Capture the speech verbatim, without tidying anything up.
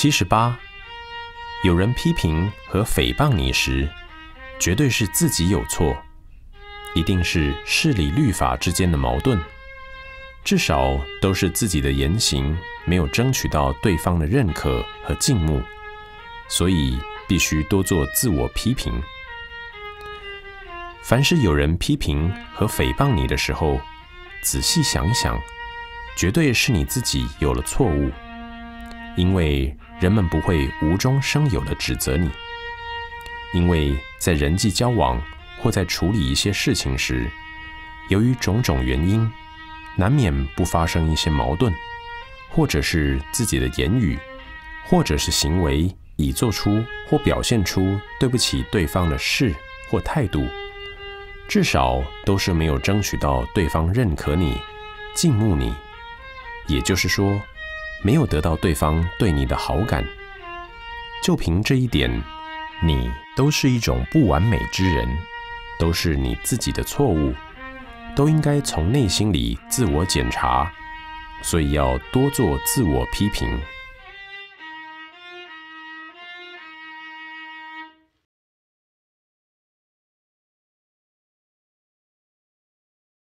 七十八，有人批评和诽谤你时，绝对是自己有错，一定是事理律法之间的矛盾，至少都是自己的言行没有争取到对方的认可和敬慕，所以必须多做自我批评。凡是有人批评和诽谤你的时候，仔细想想，绝对是你自己有了错误，因为人们不会无中生有地指责你，因为在人际交往或在处理一些事情时，由于种种原因，难免不发生一些矛盾，或者是自己的言语，或者是行为已做出或表现出对不起对方的事或态度，至少都是没有争取到对方认可你、敬慕你，也就是说，没有得到对方对你的好感。就凭这一点，你都是一种不完美之人，都是你自己的错误，都应该从内心里自我检查，所以要多做自我批评。